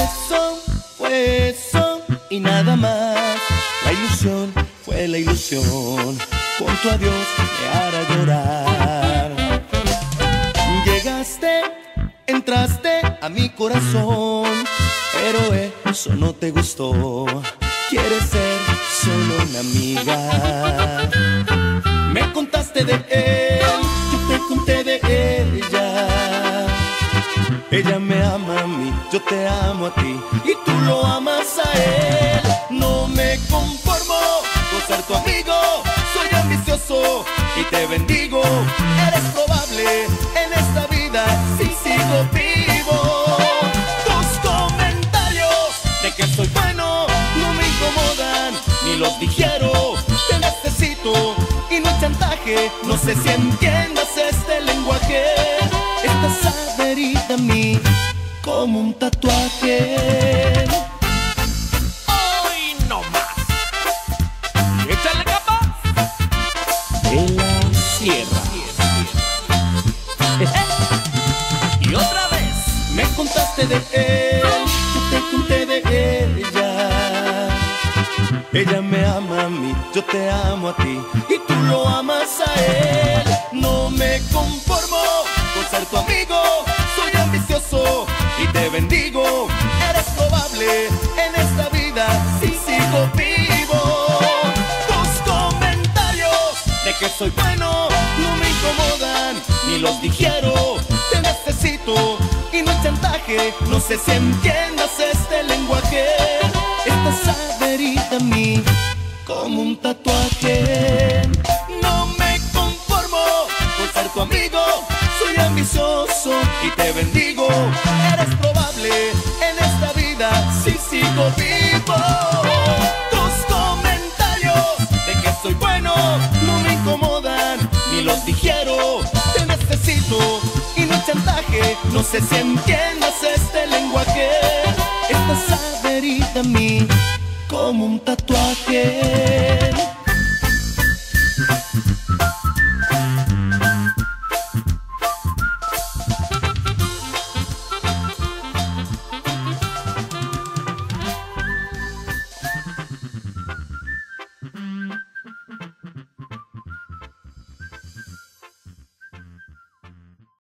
fue eso y nada más. La ilusión fue la ilusión, con tu adiós me hará llorar. Llegaste, entraste a mi corazón, pero eso no te gustó. Quieres ser solo una amiga. Me contaste de él, yo te conté de ella. Ella me ama a mí, yo te amo a ti y tú lo amas a él. No me conformo con ser tu amigo, soy ambicioso y te bendigo. Eres probable en esta vida si sigo vivo. Tus comentarios de que soy bueno no me incomodan, ni los digiero. Te necesito y no hay chantaje, no sé si entiendas este lenguaje. Estás adherida a mí como un tatuaje. ¡Hoy no más! ¡Échale capa! De la sierra. Y otra vez. Me contaste de él, yo te conté de ella. Ella me ama a mí, yo te amo a ti y tú lo amas a él. No me conformo con ser tu amigo, soy ambicioso y te bendigo. Eres probable en esta vida si sigo vivo. Tus comentarios de que soy bueno no me incomodan, ni los digiero. Te necesito y no hay chantaje, no sé si entiendas este lenguaje. Estás adherida a mí como un tatuaje. No me conformo con ser tu amigo, soy ambicioso y te bendigo. Eres probable en esta vida si sigo vivo. Tus comentarios de que soy bueno no me incomodan, ni los digiero. Te necesito y no hay chantaje, no sé si entiendas este lenguaje. Estás adherida a mí como un tatuaje.